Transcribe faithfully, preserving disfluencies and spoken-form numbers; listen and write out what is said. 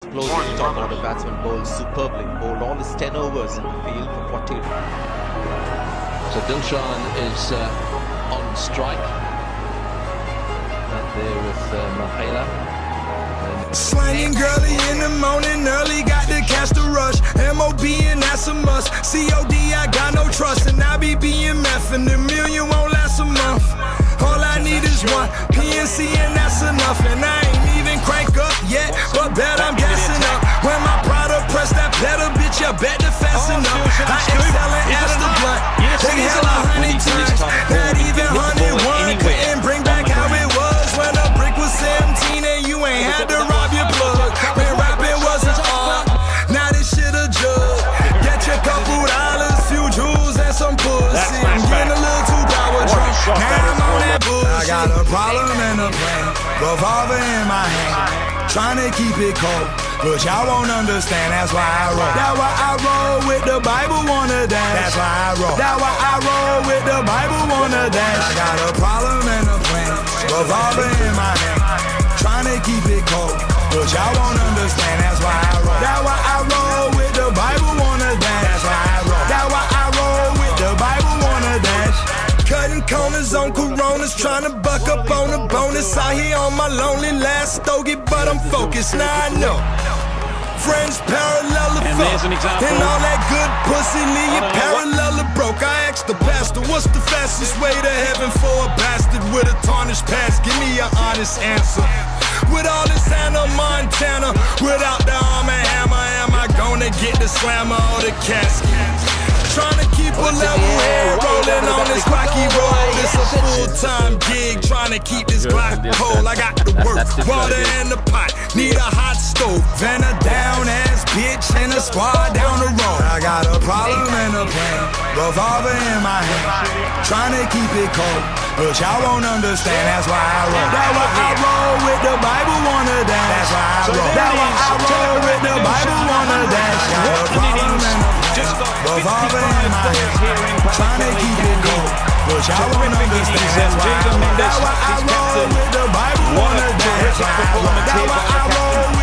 explosive top order batsman bowled superbly, bowled all his ten overs in the field for forty. So Dilshan is uh, on strike. That there with uh, Mahela. Slanging girly in the morning early, got to catch the rush. M O B and that's a must. C O D I got no trust, and I be B M F and the million won't last a month. All I need is one P N C and that's enough. And I ain't even crank up yet, but bet I'm gassing up. When my product press that pedal, bitch, I bet the fast enough. I excel and add the blunt. They hell a hundred times, not even hundred one. Couldn't bring back how it was when a brick was seventeen and you ain't had to rob your plug. When rapping was an art, now this shit a jug. Get your couple dollars, few jewels and some pussy. I'm getting a little too power drunk. Now I'm on that bullshit. I got a problem and a plan, revolver in my hand, trying to keep it cold, but y'all won't understand. That's why I roll. That's why I roll with the Bible wanna dance. That's why I roll. That's why I roll with the Bible wanna dance. I got a problem and a plan, revolver in my hand, trying to keep it cold, but y'all won't understand. That's why I roll. That's why I roll with the Bible wanna dance. That's why I roll. That's why I roll with the Bible wanna dance. Cutting corners on Coronas, trying to buck up on a bonus. Out here on my lonely last stogie, but I'm focused. Now I know friends parallel to fuck, and all that good pussy leave you parallel to broke. I asked the pastor, what's the fastest way to heaven for a bastard with a tarnished past? Give me an honest answer. With all this Hannah Montana, without the arm and hammer, am I gonna get the slammer or the casket? Trying to keep a level head rolling on this rocky road. It's a full-time gig, trying to keep this Glock cold. I got to work, water in the pot, need a hot stove, and a down-ass bitch and a squad down the road. I got a problem and a plan, revolver in my hand, trying to keep it cold, but y'all won't understand. That's why I roll. That's why I roll with the Bible wanna dance. That's why I roll. That's why I roll with the Bible wanna dance. Got a problem and a plan, revolver in my hand, trying to keep it cold, but y'all won't understand. That's why I roll. That's why I roll with the Bible wanna dance. That's why I roll. That's why I roll.